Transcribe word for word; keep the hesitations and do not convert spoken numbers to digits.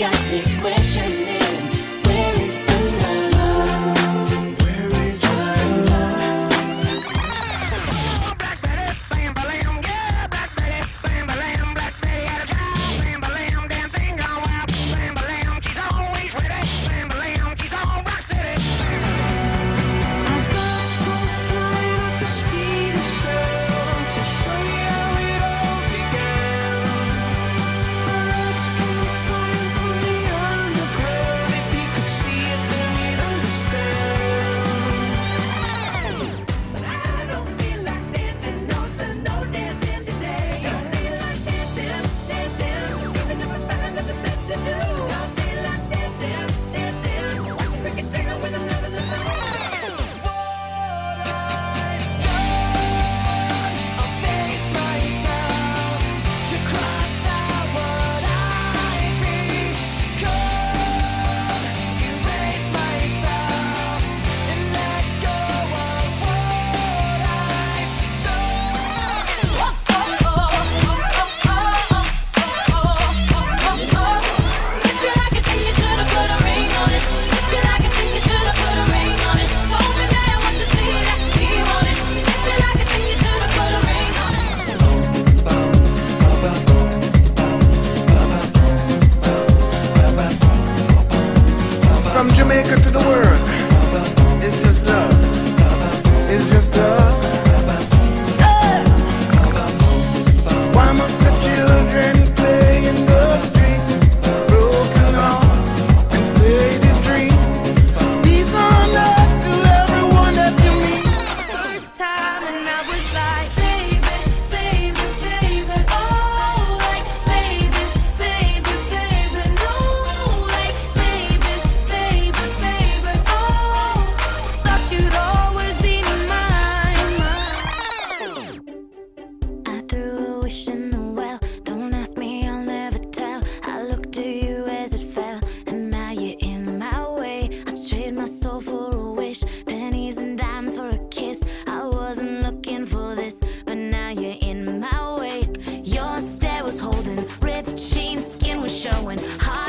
got me questioning, where is the love? Where is the love? Black Betty, bam, bam, yeah. Black Betty, bam, bam, Black Betty had a job. Bam, bam, damn thing gone wild. Bam, bam, she's always ready. Bam, bam, she's all rock steady. Our birds go flying at the speed of sound to show you how it all began. Birds came flying from the underground. If you could see it, then you'd understand. But I don't feel like dancing, no, so no dancing today. Don't feel like dancing, dancing, even if I find nothing better to do. Don't feel like dancing, dancing, watch me break it down when I'm out of the mood. I'll face myself to cross out what I've become. Erase myself and let go of what I've If you like it, then you should've put a ring on it. If you like it, then you should've put a ring on it. Don't be mad what you see, that he want it. If you like it, then you should've put a ring on it. From Jamaica to the world, it's just love. It's just love. Yeah. Why must the children play in the street? Broken hearts and faded dreams. Peace on earth to everyone that you meet. first time and I was like, Baby, baby, baby, oh, like baby, baby, baby, no, like baby, baby, baby, oh, thought you'd always be mine. I threw a wish in the well. Don't ask me, I'll never tell. I looked to you as it fell, and now you're in my way. I trade my soul for a wish, pennies and dimes for a kiss. I wasn't looking for this, but now you're in my way. Your stare was holding, ripped jeans, skin was showing. Heart